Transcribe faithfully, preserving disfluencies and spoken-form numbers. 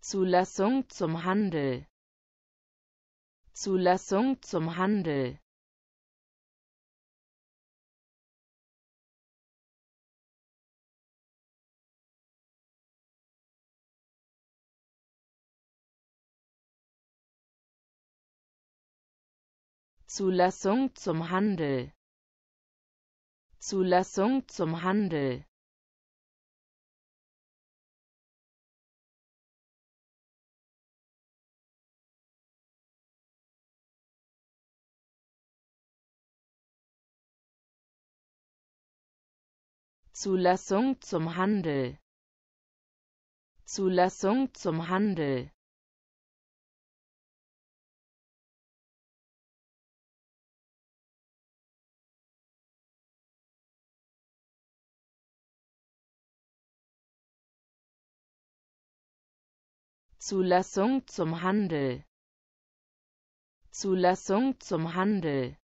Zulassung zum Handel, Zulassung zum Handel, Zulassung zum Handel, Zulassung zum Handel, Zulassung zum Handel, Zulassung zum Handel, Zulassung zum Handel, Zulassung zum Handel,